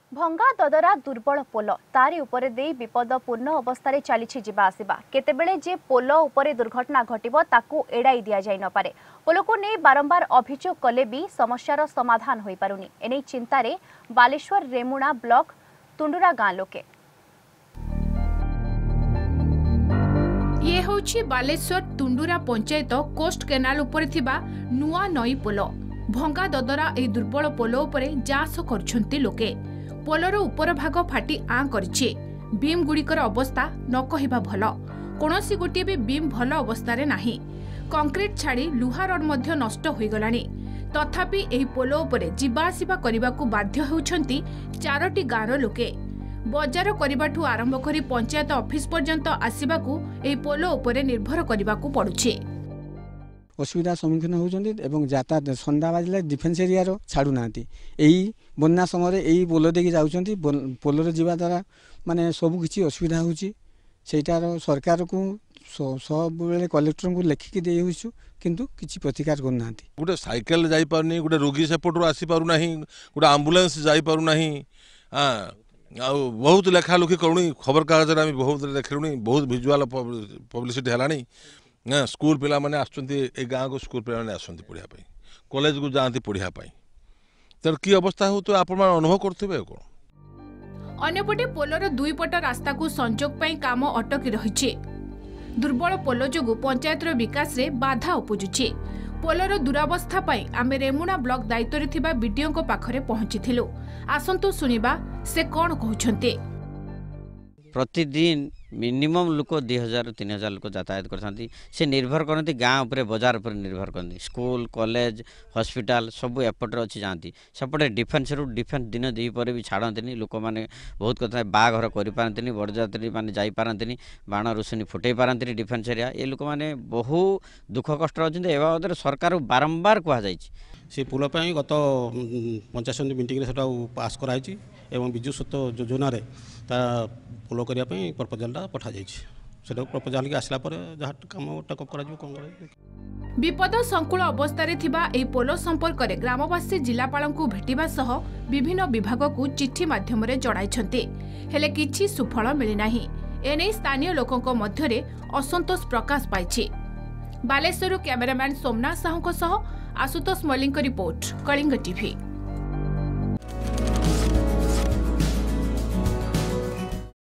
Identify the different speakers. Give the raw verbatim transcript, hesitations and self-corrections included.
Speaker 1: भंगा ददरा दुर्बल पोल तारी उपरे दे विपदपूर्ण अवस्था चली आसवा केतेबेले जे पोल उपरे दुर्घटना घटिबो ताकू एड़ाई दिया जाय न पारे। पोल को नहीं बारंबार अभियोग कले भी समस्यार समाधान होई पारुनी। एने चिंतारे बालेश्वर रेमुणा ब्लॉक तुंडुरा गाँ लोके।
Speaker 2: ये होछि बालेश्वर तुंडुरा पंचायत कोस्ट केनाल उपरे थिबा नुआ नई पोल। भंगा ददरा ए दुर्बल पोल उपरे जास करछंती लोके। पोलर उपर भाग फाटी आं करिछि। बीम गुड़िकर अवस्था न कहिबा भल। कोनोसी गोटे भी बीम भल अवस्था रे नाही। कंक्रीट छाड़ी लुहा रड मध्य नष्ट होई गलानी। तथापि एही पोल उपरे जिबा आसिबा करिबाकू बाध्य हेउछंती चारोटी गाँर लोके। बजार करिबाठू आरंभ करी पंचायत ऑफिस पर्यंत आसिबाकू एही पोल उपरे निर्भर करिबाकू पडुछि।
Speaker 3: असुविधा सम्मुखीन होउछन्ती एवं यातायात संडा बाजिले डिफेन्स एरिया रो छाडू नांती। एही बन्या समय एही पोल देकी जाउछन्ती। पोल रे जीवा द्वारा माने सब किछि असुविधा होउछि। सेटार सरकार को सब बेले कलेक्टर को लेखिक दे होइछु किंतु किछि प्रतिकार कर नांती।
Speaker 4: गुटे साइकेल जाई पारुनी, गुटे रोगी सेपटरो आसी पारु नाही, गुटे एम्बुलेंस जाई पारु नाही। हां आ बहुत लेखा लुखी करूनी। खबर कागज रे बहुत देखलुनी। बहुत विजुअल पब्लिसिटी हलानी। ना स्कूल पिला माने आछंती ए गाँ को स्कूल पिला माने आछंती पढ़िया पई, कॉलेज को जांती पढ़िया पई। तर की अवस्था हो तो आपण अनुभव करथिबे को।
Speaker 2: अन्यपटे पोलर दुई पट रास्ता को संजोग पई काम अटकी रहिछि। दुर्बल पोल जोगु पंचायत रो विकास रे बाधा उपजुछि। पोलर दुरावस्था पई आमे रेमुणा ब्लॉक दायित्व रे थिबा बीडीओ को पाखरे पहुंचिथिलु। आसंतु सुनिबा से कोन कहउछन्ते।
Speaker 5: प्रतिदिन मिनिमम लोक दुई हजार तीन हजार लोक यातायात करते। से निर्भर करती गाँव उपर बजार पर निर्भर करती। स्कूल कॉलेज हॉस्पिटल सब एपटे अच्छी जाती। सेपटे डिफेन्स रु डिफेन्स दिन दीपर भी छाड़ती। लोक मैंने बहुत कथा बाघर करपारती, बड़जात्री मैंने जापारती, बाण रुसुनी फुटे पारती डिफेन्स एरिया। ये लोक मैंने बहु दुख कष्ट अच्छे। ए बाबद सरकार बारंबार कहुई
Speaker 6: से पुल गत पंचायत समिति मीटिंग से पास कराई एवं विजु सत्य योजना पुल करने प्रपोजालटा पठा जाइए। प्रपोजाल की आसला जहाँ कम टेकअप कर
Speaker 2: विपद संकुल अवस्था थिबा एई पोल संपर्क में ग्रामवासी जिलापाल को भेटिबा सह विभिन्न विभाग को चिठी माध्यम रे जणाइछन्ते। हेले किछि सुफल मिली नाही। एने स्थानीय लोकंक मध्यरे असंतोष प्रकाश पाइछि। बालेश्वर कैमरामैन सोमनाथ साहू सह आशुतोष मल्लिक रिपोर्ट, कलिंग टीवी।